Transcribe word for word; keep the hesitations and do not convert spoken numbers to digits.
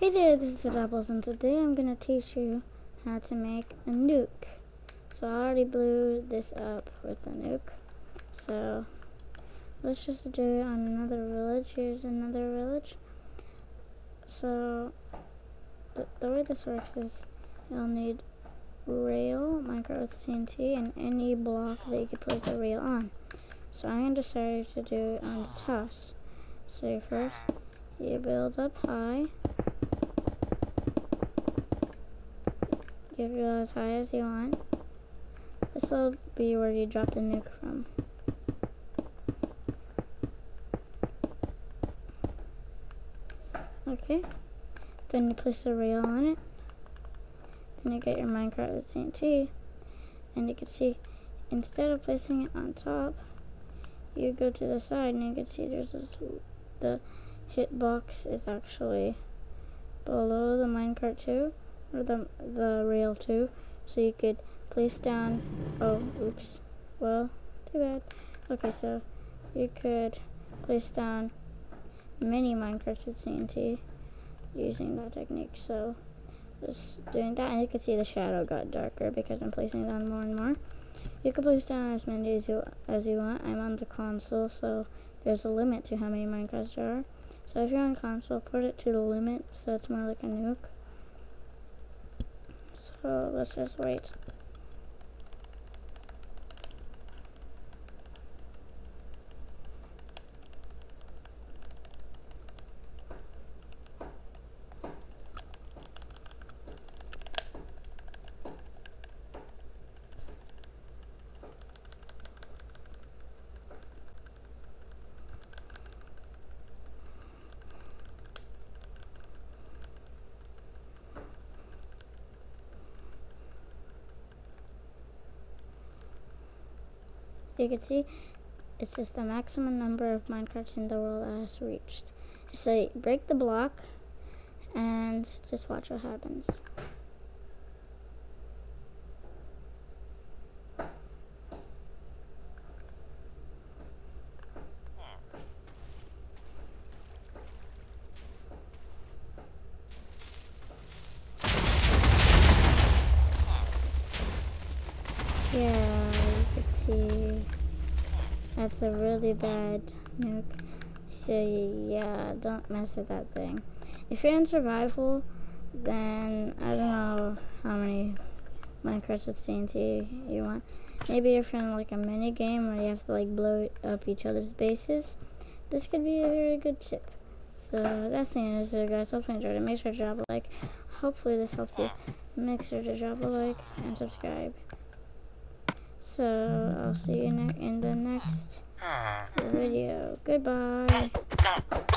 Hey there, this is Apples, and today I'm going to teach you how to make a nuke. So I already blew this up with the nuke. So let's just do it on another village. Here's another village. So the, the way this works is you'll need rail, minecart with T N T, and any block that you can place the rail on. So I decided to do it on this house. So first, you build up high. You go as high as you want. This will be where you drop the nuke from. Okay. Then you place a rail on it. Then you get your minecart with T N T. And you can see, instead of placing it on top, you go to the side and you can see there's this, the hitbox is actually below the minecart too. Or the, the rail too, so you could place down, oh, oops, well, too bad. Okay, so you could place down many minecarts with T N T using that technique. So just doing that, and you can see the shadow got darker because I'm placing it down more and more. You can place down as many as you, as you want. I'm on the console, so there's a limit to how many minecarts there are. So if you're on console, put it to the limit so it's more like a nuke. So let's just wait. You can see it's just the maximum number of minecarts in the world has reached. So break the block and just watch what happens. Yeah, you can see that's a really bad nuke. So yeah, don't mess with that thing. If you're in survival, then I don't know how many minecarts with T N T you want. Maybe if you're in like a mini game where you have to like blow up each other's bases, this could be a very good chip. So that's the end of this video, guys. Hope you enjoyed it. Make sure to drop a like. Hopefully this helps you. Make sure to drop a like and subscribe. So I'll see you in the next video. Goodbye.